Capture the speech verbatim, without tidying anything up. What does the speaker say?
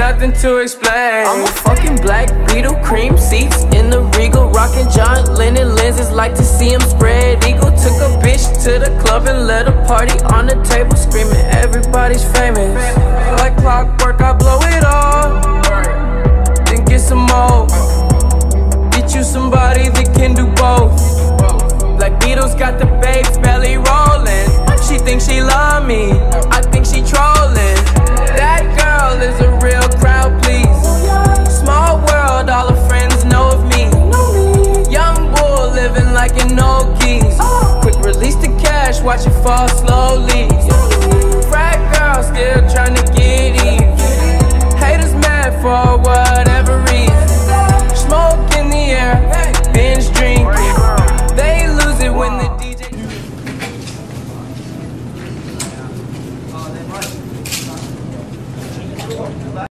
nothing to explain. I'm a fucking black Beetle, cream seats in the Regal, rockin' John Lennon lenses, like to see him spread eagle. Took a bitch to the club and let a party on the table, screaming everybody's famous. Like clockwork, I blow it all, then get some more. Get you somebody that can do both. Black Beetle's got the babes belly rolling. She thinks she love me, I think she trolling. That girl is a real crowd, please. Small world, all her friends know of me. Young bull living like an old geese. Quick release the cash, watch it fall slowly. Frat girl still trying to get even. Haters mad for what